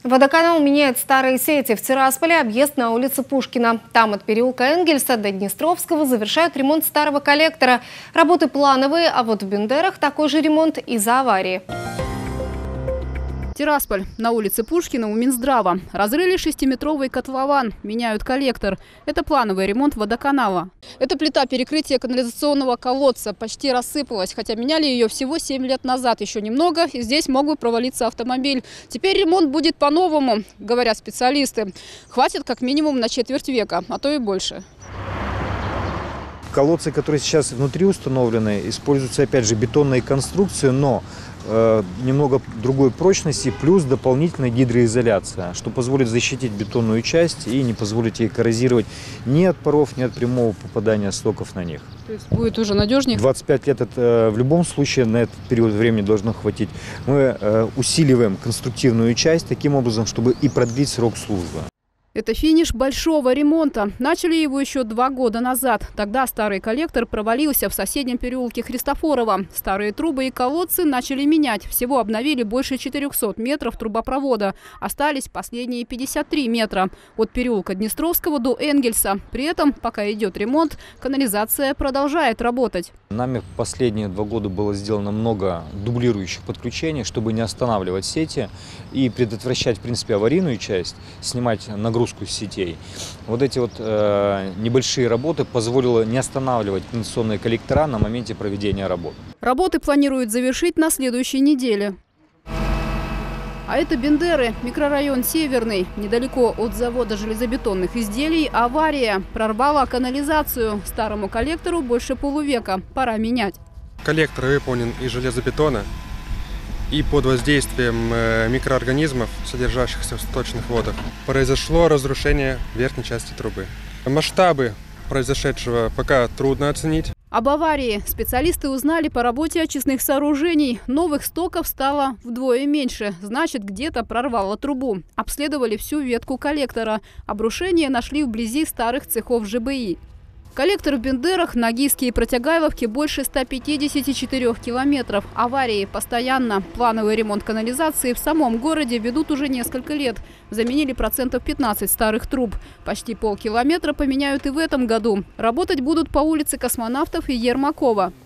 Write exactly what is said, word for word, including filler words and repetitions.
Водоканал меняет старые сети. В Тирасполе объезд на улице Пушкина. Там от переулка Энгельса до Днестровского завершают ремонт старого коллектора. Работы плановые, а вот в Бендерах такой же ремонт из-за аварии. Тирасполь. На улице Пушкина у Минздрава. Разрыли шестиметровый котлован. Меняют коллектор. Это плановый ремонт водоканала. Эта плита перекрытия канализационного колодца почти рассыпалась. Хотя меняли ее всего семь лет назад. Еще немного, и здесь мог бы провалиться автомобиль. Теперь ремонт будет по-новому, говорят специалисты. Хватит как минимум на четверть века, а то и больше. Колодцы, которые сейчас внутри установлены, используются опять же бетонные конструкции, но э, немного другой прочности, плюс дополнительная гидроизоляция, что позволит защитить бетонную часть и не позволить ей коррозировать ни от паров, ни от прямого попадания стоков на них. То есть будет уже надежнее? двадцать пять лет это в любом случае на этот период времени должно хватить. Мы э, усиливаем конструктивную часть таким образом, чтобы и продлить срок службы. Это финиш большого ремонта. Начали его еще два года назад. Тогда старый коллектор провалился в соседнем переулке Христофорова. Старые трубы и колодцы начали менять. Всего обновили больше четырёхсот метров трубопровода. Остались последние пятьдесят три метра. От переулка Днестровского до Энгельса. При этом, пока идет ремонт, канализация продолжает работать. Нами в последние два года было сделано много дублирующих подключений, чтобы не останавливать сети и предотвращать, в принципе, аварийную часть, снимать нагрузку с сетей. Вот эти вот э, небольшие работы позволило не останавливать канализационные коллектора на моменте проведения работ. Работы планируют завершить на следующей неделе. А это Бендеры, микрорайон Северный. Недалеко от завода железобетонных изделий авария. Прорвала канализацию. Старому коллектору больше полувека. Пора менять. Коллектор выполнен из железобетона и под воздействием микроорганизмов, содержащихся в сточных водах, произошло разрушение верхней части трубы. Масштабы произошедшего пока трудно оценить. Об аварии специалисты узнали по работе очистных сооружений. Новых стоков стало вдвое меньше. Значит, где-то прорвало трубу. Обследовали всю ветку коллектора. Обрушение нашли вблизи старых цехов ЖБИ. Коллектор в Бендерах, Ногийске и Протягайловке больше ста пятидесяти четырёх километров. Аварии постоянно. Плановый ремонт канализации в самом городе ведут уже несколько лет. Заменили процентов пятнадцать старых труб. Почти полкилометра поменяют и в этом году. Работать будут по улице Космонавтов и Ермакова.